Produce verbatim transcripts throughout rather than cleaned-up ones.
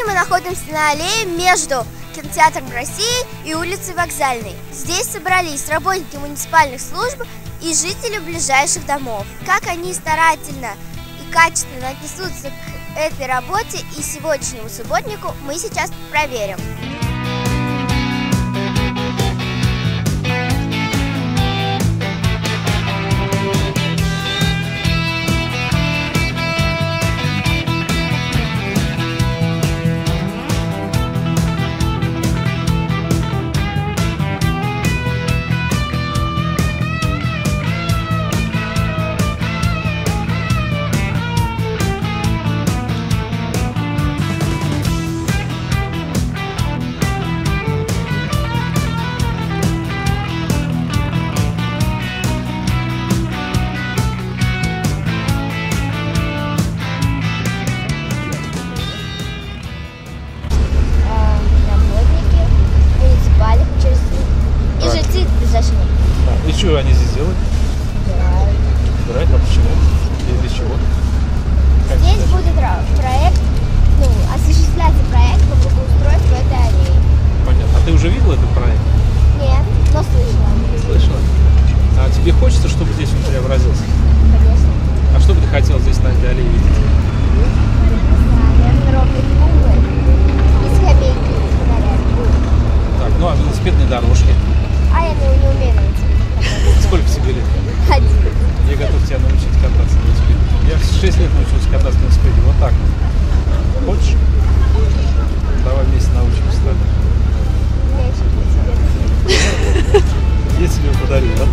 Сегодня мы находимся на аллее между кинотеатром России и улицей Вокзальной. Здесь собрались работники муниципальных служб и жители ближайших домов. Как они старательно и качественно отнесутся к этой работе и сегодняшнему субботнику, мы сейчас проверим. И что они здесь делают? Убирают. Убирают? А почему? И для чего? Как здесь это? будет проект, ну, осуществляться проект по благоустройству этой аллеи. Понятно. А ты уже видела этот проект? Нет, но слышала. Слышала? А тебе хочется, чтобы здесь он преобразился? Конечно. А что бы ты хотел здесь на этой аллее видеть? Наверное, ровные клубы и скамейки с фонарями. Так, ну а велосипедные дорожки? А я не, не умею на велосипеде. Сколько тебе лет? Один. Я готов тебя научить кататься на велосипеде. Я в шесть лет научился кататься на велосипеде. Вот так вот. Хочешь? Давай вместе научимся с тобой. У меня еще велосипед. Я тебе подарю, да?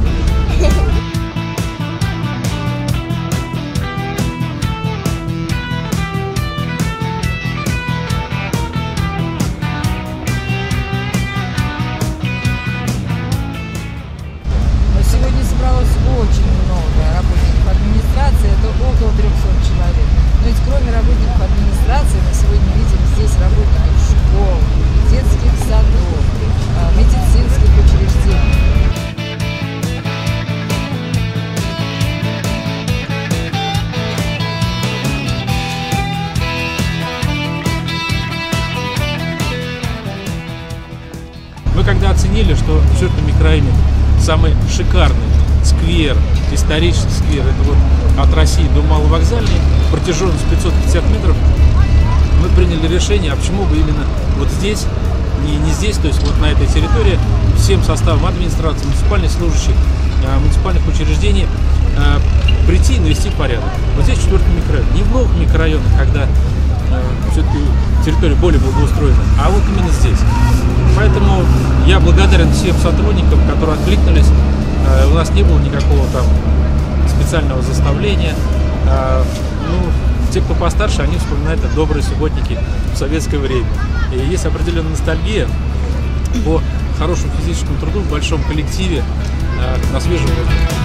Сегодня собралось очень много работников администрации, это около трёхсот человек. Но ведь кроме работников администрации мы сегодня видим здесь работников школ, детских садов, медицинских учреждений. Мы когда оценили, что в четвёртом микрорайоне самый шикарный сквер, исторический сквер, это вот от России до Маловокзальной, протяженность пятьсот пятьдесят метров, мы приняли решение, а почему бы именно вот здесь, не, не здесь, то есть вот на этой территории, всем составом администрации, муниципальных служащих, муниципальных учреждений прийти и навести порядок. Вот здесь четвёртый микрорайон. Не в новых микрорайонах, когда все-таки территория более благоустроена, а вот именно здесь. Поэтому я благодарен всем сотрудникам, которые откликнулись. У нас не было никакого там специального заставления. Ну, те, кто постарше, они вспоминают это добрые субботники в советское время. И есть определенная ностальгия по хорошему физическому труду в большом коллективе на свежем воздухе.